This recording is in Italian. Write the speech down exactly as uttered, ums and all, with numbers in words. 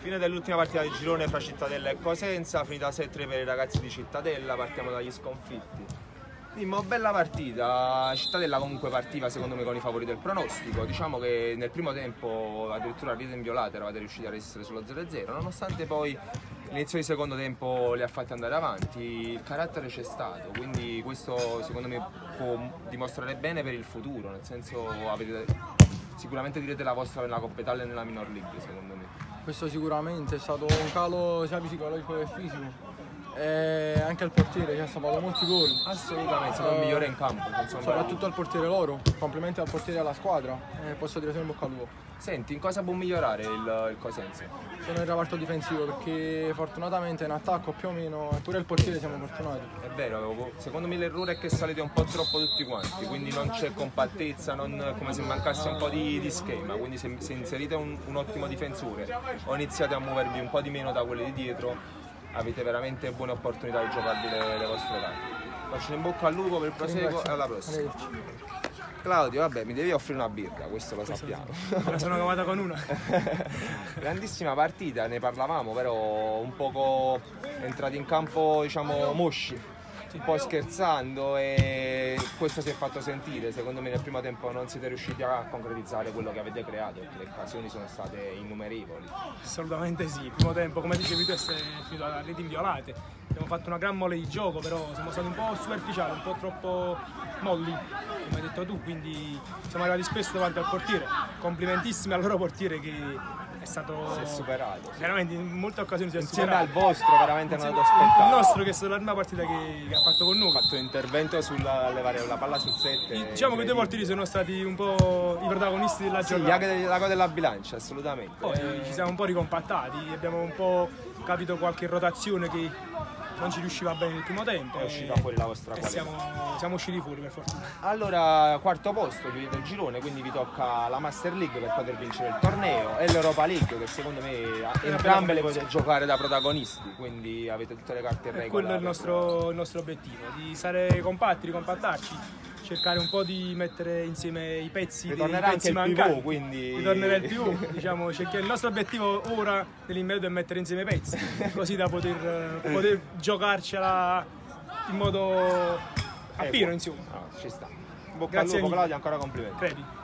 Fine dell'ultima partita di girone fra Cittadella e Cosenza, finita sei a tre per i ragazzi di Cittadella, partiamo dagli sconfitti. Dimmo, bella partita, Cittadella comunque partiva secondo me con i favori del pronostico, diciamo che nel primo tempo addirittura a rete inviolate eravate riusciti a resistere sullo zero a zero, nonostante poi l'inizio di secondo tempo li ha fatti andare avanti, il carattere c'è stato, quindi questo secondo me può dimostrare bene per il futuro, nel senso avete, sicuramente direte la vostra nella Coppa Italia e nella Minor League secondo me. Questo sicuramente è stato un calo sia psicologico che fisico. E anche al portiere ci ha salvato molti gol. Assolutamente, è stato il migliore in campo. Soprattutto al portiere loro, complimenti al portiere e alla squadra. E posso dire sempre in bocca al lupo. Senti, in cosa può migliorare il, il Cosenza? Sono il reparto difensivo perché fortunatamente in attacco più o meno, pure il portiere siamo fortunati. È vero, secondo me l'errore è che salite un po' troppo tutti quanti, quindi non c'è compattezza, non, come se mancasse un po' di, di schema, quindi se, se inserite un, un ottimo difensore o iniziate a muovervi un po' di meno da quelli di dietro, avete veramente buone opportunità di giocarvi le, le vostre carte. Faccio in bocca al lupo per il proseguo e alla prossima. Claudio, vabbè, mi devi offrire una birra, questo lo questo sappiamo. Me la sono cavata con una. Grandissima partita, ne parlavamo, però un poco entrati in campo, diciamo, mosci, un po' scherzando, e questo si è fatto sentire. Secondo me nel primo tempo non siete riusciti a concretizzare quello che avete creato, le occasioni sono state innumerevoli. Assolutamente sì, il primo tempo, come dicevi tu, è finito a reti inviolate. Abbiamo fatto una gran mole di gioco, però siamo stati un po' superficiali, un po' troppo molli, come hai detto tu, quindi siamo arrivati spesso davanti al portiere. Complimentissimi al loro portiere che è stato si è superato, sì. Veramente in molte occasioni si è insieme superato. Al vostro veramente hanno dato spettacolo. Il nostro, che è stata la prima partita che, che ha fatto con noi, ha fatto un intervento sul levare la palla sul sette. Diciamo che i due portieri sono stati un po' i protagonisti della sì, giornata. Sì, l'ago della bilancia, assolutamente. Poi eh... ci siamo un po' ricompattati, abbiamo un po' capito qualche rotazione che non ci riusciva bene nel primo tempo. È uscita e... fuori la vostra qualità. Siamo, siamo usciti fuori per fortuna. Allora, quarto posto, chiudete il girone, quindi vi tocca la Master League per poter vincere il torneo e l'Europa League, che secondo me entrambe le potete giocare da protagonisti, quindi avete tutte le carte in regola. Quello è il nostro, il nostro obiettivo, di stare compatti, ricompattarci, cercare un po' di mettere insieme i pezzi, ritornerà dei pezzi anche il mancanti. P V, quindi ritornerà il P V, diciamo, cerchiamo, il nostro obiettivo ora nell'immediato è mettere insieme i pezzi, così da poter, poter giocarcela in modo appieno, insomma. No, ci sta. Bocca Grazie al lupo, Claudio, ancora complimenti. Credi.